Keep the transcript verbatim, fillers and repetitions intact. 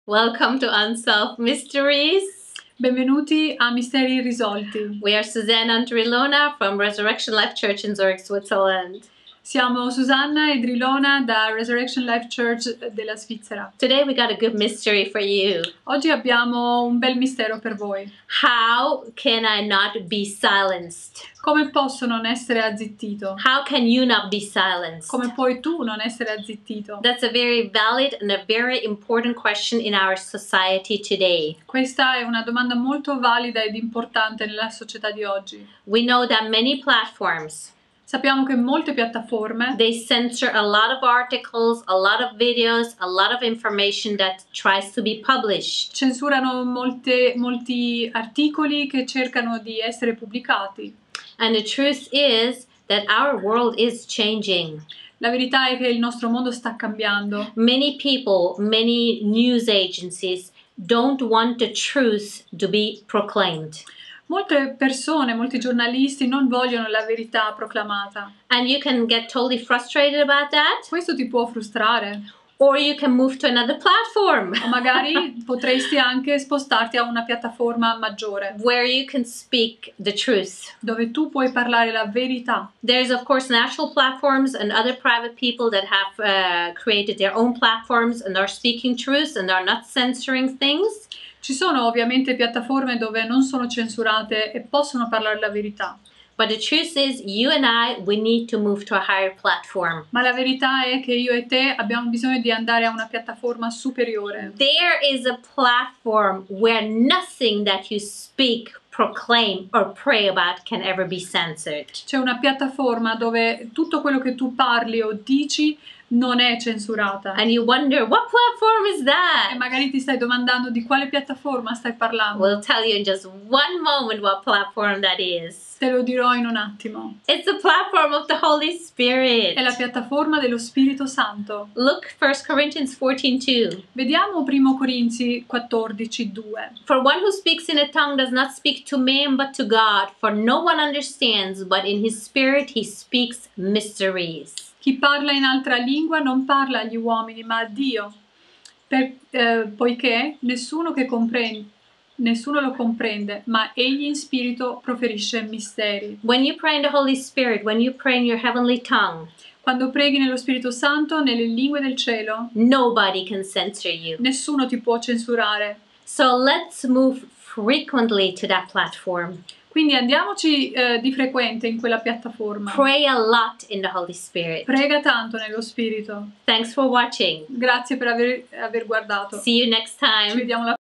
Welcome to Unsolved Mysteries. Benvenuti a Misteri Irrisolti. We are Susanna and Trilona from Resurrection Life Church in Zurich, Switzerland. Siamo Susanna e Drilona da Resurrection Life Church della Svizzera. Today we got a good mystery for you. Oggi abbiamo un bel mistero per voi. How can I not be silenced? Come posso non essere azzittito? How can you not be silenced? Come puoi tu non essere azzittito? That's a very valid and a very important question in our society today. Questa è una domanda molto valida ed importante nella società di oggi. We know that many platforms, Sappiamo che molte piattaforme they censor a lot of articles, a lot of videos, a lot of information that tries to be published. censurano molte, molti articoli che cercano di essere pubblicati. And the truth is that our world is changing. La verità è che il nostro mondo sta cambiando. Many people, many news agencies don't want the truth to be proclaimed. Molte persone, molti giornalisti non vogliono la verità proclamata. And you can get totally frustrated about that, Questo ti può frustrare. or you can move to another platform O magari potresti anche spostarti a una piattaforma maggiore, where you can speak the truth. dove tu puoi parlare la verità. There's, of course, national platforms and other private people that have uh, created their own platforms and are speaking truth and are not censoring things. Ci sono ovviamente piattaforme dove non sono censurate e possono parlare la verità. But the truth is, you and I, we need to move to a higher platform. Ma la verità è che io e te abbiamo bisogno di andare a una piattaforma superiore. There is a platform where nothing that you speak, proclaim, or pray about can ever be censored. C'è una piattaforma dove tutto quello che tu parli o dici non è censurata. And you wonder, what platform is E that? magari ti stai domandando di quale piattaforma stai parlando. We'll tell you in just one moment what platform that is. Te lo dirò in un attimo. It's the platform of the Holy Spirit. È la piattaforma dello Spirito Santo. Look, First Corinthians fourteen two. Vediamo primo Corinzi quattordici due. For one who speaks in a tongue does not speak to man but to God, for no one understands, but in his spirit he speaks mysteries. Chi parla in altra lingua non parla agli uomini, ma a Dio, per, eh, poiché nessuno, che comprende, nessuno lo comprende, ma egli in spirito proferisce misteri. When you pray in the Holy Spirit, when you pray in your heavenly tongue, Quando preghi nello Spirito Santo, nelle lingue del cielo, nobody can censor you. nessuno ti può censurare. So let's move frequently to that platform. Quindi andiamoci eh, di frequente in quella piattaforma. Pray a lot in the Holy Spirit. Prega tanto nello Spirito. Thanks for watching. Grazie per aver, aver guardato. See you next Ci time. vediamo la